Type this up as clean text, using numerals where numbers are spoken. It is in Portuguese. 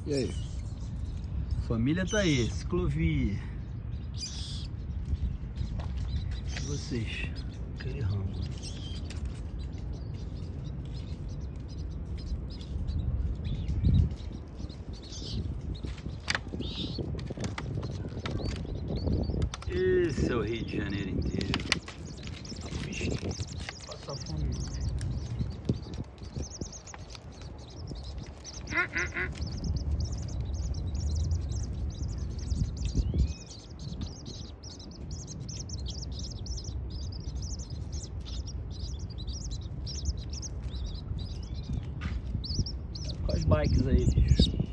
E aí? Família tá aí, ciclovia. E vocês? Aquele ramo. Esse é o Rio de Janeiro inteiro. A bichinho. Passar fome não. Com as bikes aí, bicho.